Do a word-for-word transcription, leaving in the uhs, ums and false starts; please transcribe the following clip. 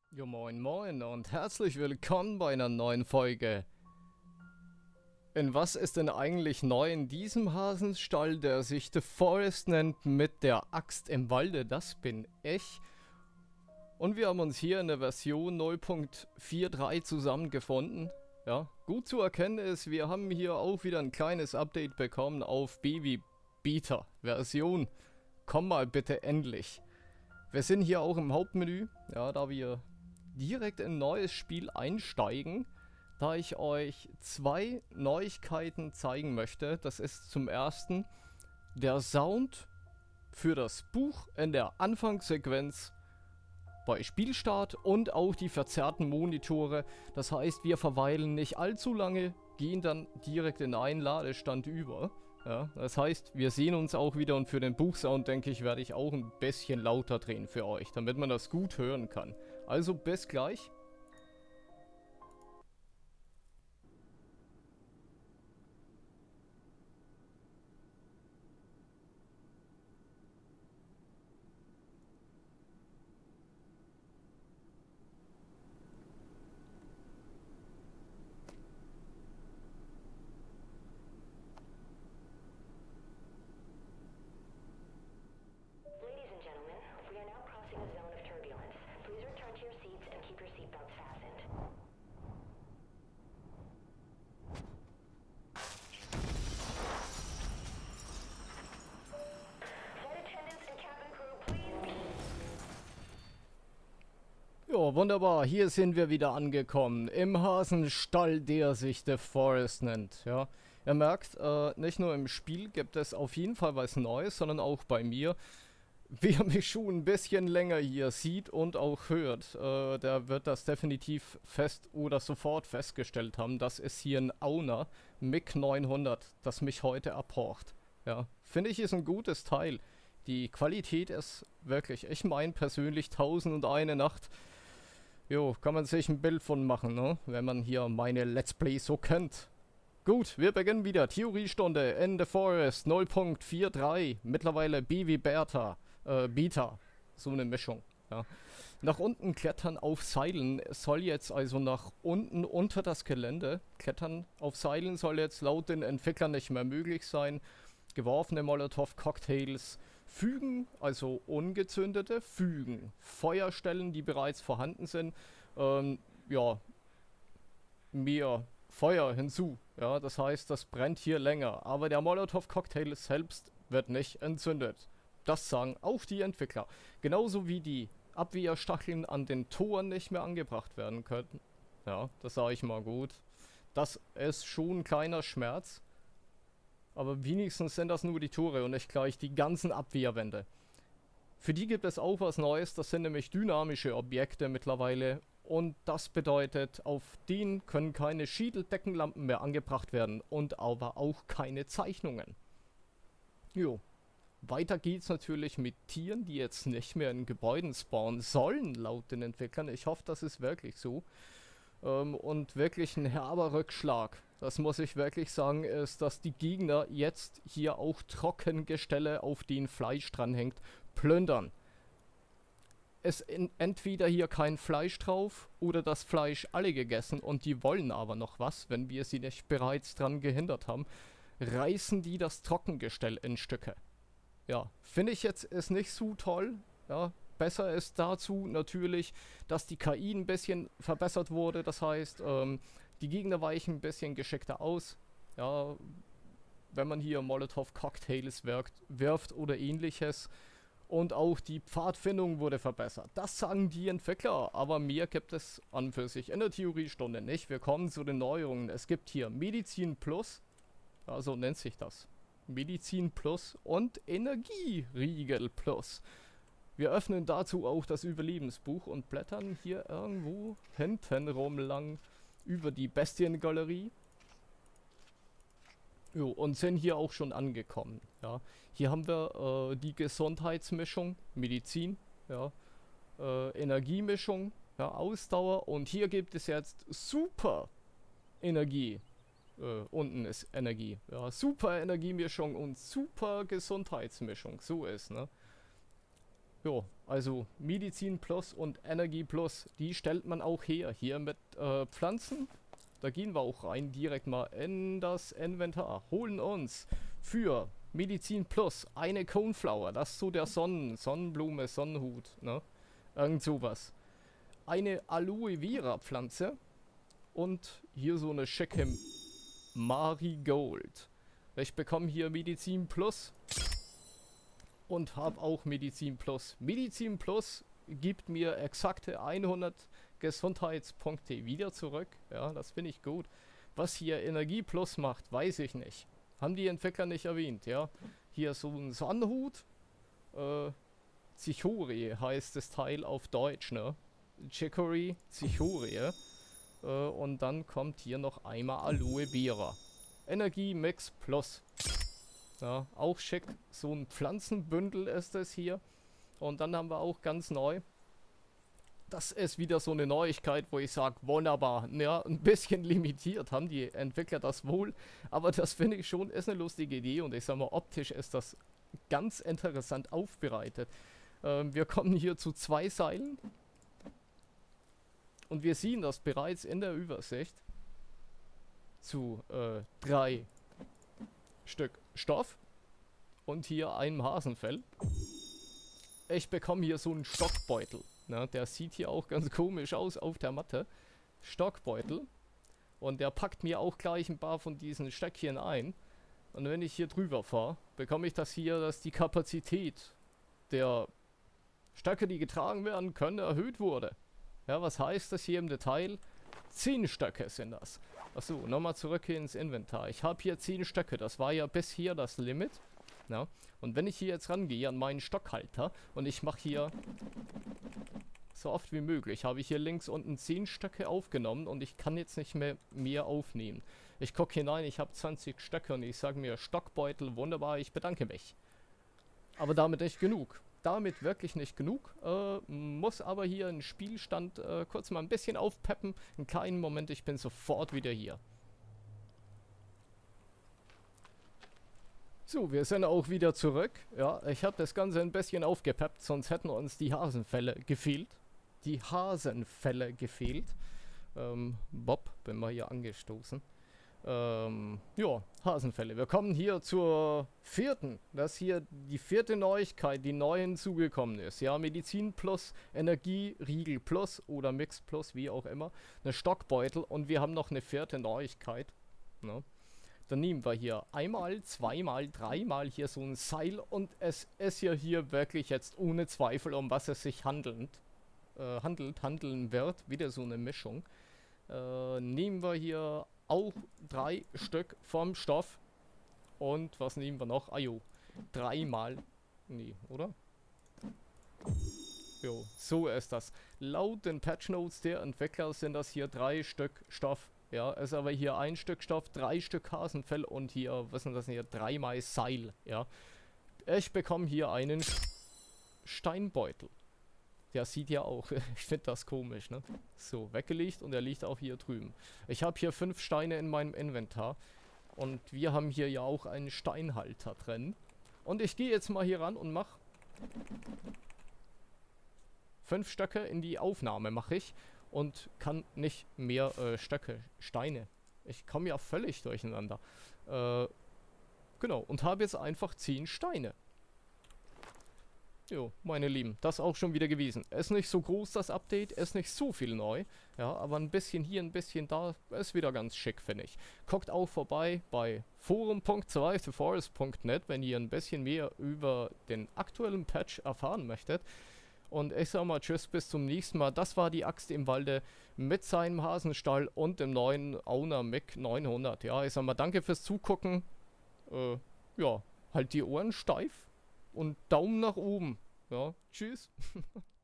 Jo moin moin und herzlich willkommen bei einer neuen Folge. In was ist denn eigentlich neu in diesem Hasenstall, der sich The Forest nennt, mit der Axt im Walde? Das bin ich. Und wir haben uns hier in der Version null Punkt drei zusammengefunden. Ja, gut zu erkennen ist, wir haben hier auch wieder ein kleines Update bekommen auf Baby Beta Version. Komm mal bitte endlich. Wir sind hier auch im Hauptmenü, ja, da wir direkt in ein neues Spiel einsteigen, da ich euch zwei Neuigkeiten zeigen möchte. Das ist zum ersten der Sound für das Buch in der Anfangssequenz bei Spielstart und auch die verzerrten Monitore. Das heißt, wir verweilen nicht allzu lange, gehen dann direkt in einen Ladestand über. Ja, das heißt, wir sehen uns auch wieder und für den Buchsound, denke ich, werde ich auch ein bisschen lauter drehen für euch, damit man das gut hören kann. Also bis gleich. Ladies and gentlemen, we are now crossing a zone of turbulence. Please return to your seats and keep your seatbelts fastened. Flight attendants and cabin crew, please. Jo, wunderbar. Hier sind wir wieder angekommen. Im Hasenstall, der sich The Forest nennt. Ja, ihr merkt, äh, nicht nur im Spiel gibt es auf jeden Fall was Neues, sondern auch bei mir. Wer mich schon ein bisschen länger hier sieht und auch hört, äh, der wird das definitiv fest oder sofort festgestellt haben. Das ist hier ein Auna M I G neunhundert, das mich heute abhorcht. Ja, finde ich ist ein gutes Teil. Die Qualität ist wirklich, ich meine persönlich tausend und eine Nacht. Jo, kann man sich ein Bild von machen, ne? Wenn man hier meine Let's Plays so kennt. Gut, wir beginnen wieder. Theoriestunde in The Forest null Punkt drei. Mittlerweile B wie Bertha. Äh, Beta. So eine Mischung. Ja. Nach unten klettern auf Seilen. Es soll jetzt also nach unten unter das Gelände klettern. Auf Seilen soll jetzt laut den Entwicklern nicht mehr möglich sein. Geworfene Molotow-Cocktails fügen, also ungezündete, fügen Feuerstellen, die bereits vorhanden sind, ähm, ja, mehr Feuer hinzu. Ja, das heißt, das brennt hier länger. Aber der Molotow-Cocktail selbst wird nicht entzündet. Das sagen auch die Entwickler. Genauso wie die Abwehrstacheln an den Toren nicht mehr angebracht werden könnten. Ja, das sage ich mal gut. Das ist schon ein kleiner Schmerz. Aber wenigstens sind das nur die Tore und nicht gleich die ganzen Abwehrwände. Für die gibt es auch was Neues. Das sind nämlich dynamische Objekte mittlerweile. Und das bedeutet, auf denen können keine Schädeldeckenlampen mehr angebracht werden. Und aber auch keine Zeichnungen. Jo. Weiter geht's natürlich mit Tieren, die jetzt nicht mehr in Gebäuden spawnen sollen, laut den Entwicklern. Ich hoffe, das ist wirklich so. Ähm, und wirklich ein herber Rückschlag. Das muss ich wirklich sagen, ist, dass die Gegner jetzt hier auch Trockengestelle, auf denen Fleisch dranhängt, plündern. Es ist entweder hier kein Fleisch drauf oder das Fleisch alle gegessen und die wollen aber noch was, wenn wir sie nicht bereits dran gehindert haben, reißen die das Trockengestell in Stücke. Ja, finde ich jetzt ist nicht so toll. Ja, besser ist dazu natürlich, dass die K I ein bisschen verbessert wurde. Das heißt, ähm, die Gegner weichen ein bisschen geschickter aus. Ja, wenn man hier Molotow-Cocktails wirkt, wirft oder ähnliches. Und auch die Pfadfindung wurde verbessert. Das sagen die Entwickler, aber mehr gibt es an für sich in der Theoriestunde nicht. Wir kommen zu den Neuerungen. Es gibt hier Medizin Plus, ja, so nennt sich das. Medizin Plus und Energieriegel Plus. Wir öffnen dazu auch das Überlebensbuch und blättern hier irgendwo hinten rum lang über die Bestiengalerie. Jo, und sind hier auch schon angekommen. Ja. Hier haben wir äh, die Gesundheitsmischung, Medizin, ja, äh, Energiemischung, ja, Ausdauer und hier gibt es jetzt Super Energie. Äh, unten ist Energie. Ja, super Energiemischung und super Gesundheitsmischung. So ist, ne? Jo, Also Medizin Plus und Energie Plus, die stellt man auch her. Hier mit äh, Pflanzen. Da gehen wir auch rein, direkt mal in das Inventar. Holen uns für Medizin Plus eine Coneflower. Das ist so der Sonnen, Sonnenblume, Sonnenhut, ne? Irgend sowas. Eine Aloe Vera Pflanze. Und hier so eine schicke Marigold. Ich bekomme hier Medizin Plus. Und habe auch Medizin Plus. Medizin Plus gibt mir exakte hundert Gesundheitspunkte wieder zurück. Ja, das finde ich gut. Was hier Energie Plus macht, weiß ich nicht. Haben die Entwickler nicht erwähnt, ja. Hier so ein Sonnenhut. Äh, Cichore heißt das Teil auf Deutsch, ne? Chicory, Cichore. Äh, und dann kommt hier noch einmal Aloe Vera. Energie Mix Plus. Ja, auch schick. So ein Pflanzenbündel ist es hier. Und dann haben wir auch ganz neu. Das ist wieder so eine Neuigkeit, wo ich sage, wunderbar. Ja, ein bisschen limitiert haben die Entwickler das wohl. Aber das finde ich schon, ist eine lustige Idee. Und ich sage mal, optisch ist das ganz interessant aufbereitet. Ähm, wir kommen hier zu zwei Seilen. Und wir sehen das bereits in der Übersicht. Zu äh, drei Stück Stoff. Und hier einem Hasenfell. Ich bekomme hier so einen Stockbeutel. Na, der sieht hier auch ganz komisch aus auf der Matte. Stockbeutel. Und der packt mir auch gleich ein paar von diesen Stöckchen ein. Und wenn ich hier drüber fahre, bekomme ich das hier, dass die Kapazität der Stöcke, die getragen werden können, erhöht wurde. Ja, was heißt das hier im Detail? zehn Stöcke sind das. Achso, nochmal zurück hier ins Inventar. Ich habe hier zehn Stöcke. Das war ja bis hier das Limit. Ja. Und wenn ich hier jetzt rangehe an meinen Stockhalter und ich mache hier so oft wie möglich, habe ich hier links unten zehn Stöcke aufgenommen und ich kann jetzt nicht mehr mehr aufnehmen. Ich gucke hinein, ich habe zwanzig Stöcke und ich sage mir, Stockbeutel, wunderbar, ich bedanke mich. Aber damit nicht genug. Damit wirklich nicht genug. Äh, muss aber hier einen Spielstand äh, kurz mal ein bisschen aufpeppen. Einen kleinen Moment, ich bin sofort wieder hier. So, wir sind auch wieder zurück. Ja, ich habe das Ganze ein bisschen aufgepeppt, sonst hätten uns die Hasenfälle gefehlt. Die Hasenfälle gefehlt. Ähm, Bob, bin mal hier angestoßen. Ähm, ja, Hasenfälle. Wir kommen hier zur vierten. Das ist hier die vierte Neuigkeit, die neu hinzugekommen ist. Ja, Medizin Plus, Energie, Riegel Plus oder Mix Plus, wie auch immer. Eine Stockbeutel und wir haben noch eine vierte Neuigkeit. Ne? Dann nehmen wir hier einmal, zweimal, dreimal hier so ein Seil und es ist ja hier wirklich jetzt ohne Zweifel, um was es sich handelt, äh, handelt, handeln wird. Wieder so eine Mischung. Äh, nehmen wir hier auch drei Stück vom Stoff. Und was nehmen wir noch? Ah jo, dreimal. Nee, oder? Jo, so ist das. Laut den Patch Notes der Entwickler sind das hier drei Stück Stoff. Ja, ist aber hier ein Stück Stoff, drei Stück Hasenfell und hier, was sind das hier? Dreimal Seil, ja. Ich bekomme hier einen Steinbeutel. Der sieht ja auch, ich finde das komisch, ne? So, weggelegt und er liegt auch hier drüben. Ich habe hier fünf Steine in meinem Inventar. Und wir haben hier ja auch einen Steinhalter drin. Und ich gehe jetzt mal hier ran und mache fünf Stöcke in die Aufnahme, mache ich. Und kann nicht mehr äh, Stöcke, Steine. Ich komme ja völlig durcheinander. Äh, genau, und habe jetzt einfach zehn Steine. Jo, meine Lieben, das auch schon wieder gewesen. Ist nicht so groß, das Update, ist nicht so viel neu. Ja, aber ein bisschen hier, ein bisschen da, ist wieder ganz schick, finde ich. Guckt auch vorbei bei forum punkt survive the forest punkt net, wenn ihr ein bisschen mehr über den aktuellen Patch erfahren möchtet. Und ich sag mal tschüss, bis zum nächsten Mal. Das war die Axt im Walde mit seinem Hasenstall und dem neuen Owner Mic neunhundert. Ja, ich sag mal danke fürs Zugucken. Äh, ja, halt die Ohren steif und Daumen nach oben. Ja, tschüss.